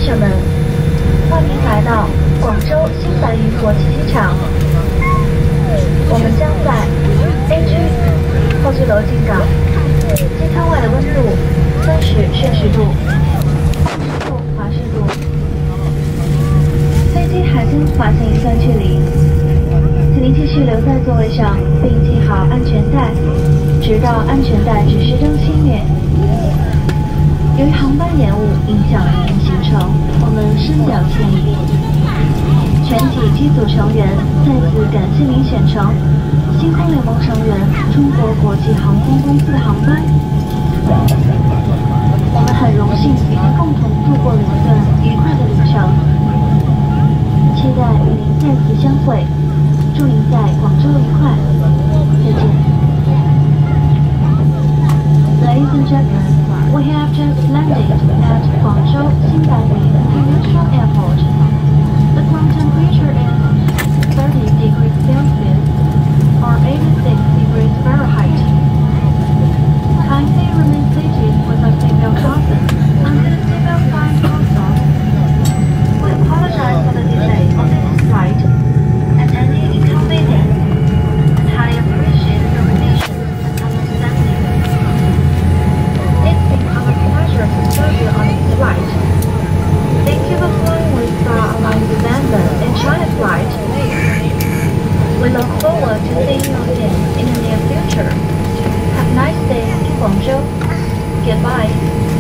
生们，欢迎来到广州新白云国际机场。我们将在 A 区候机楼进港，机舱外的温度30摄氏度，10华氏度。飞机还将滑行一段距离，请您继续留在座位上，并系好安全带，直到安全带指示灯熄灭。由于航班延误影响了您行程，我们深表歉意。全体机组成员再次感谢您选乘星空联盟成员中国国际航空公司的航班。我们很荣幸与您共同度过了一段愉快的旅程，期待与您再次相会。祝您在广州愉快，再见。Ladies and gentlemen, we have just landed at Guangzhou International Airport. The ground temperature is 30 degrees Celsius or 86 degrees Fahrenheit. Kindly remain seated with a seatbelt fastened until the seatbelt sign goes off. We apologize for the delay on this flight and any inconvenience, and highly appreciate your patience and understanding. It's been our pleasure to serve you on this flight. Thank you for flying with Star Alliance London and China flight. We look forward to seeing you again in the near future. Have a nice day in Guangzhou. Goodbye.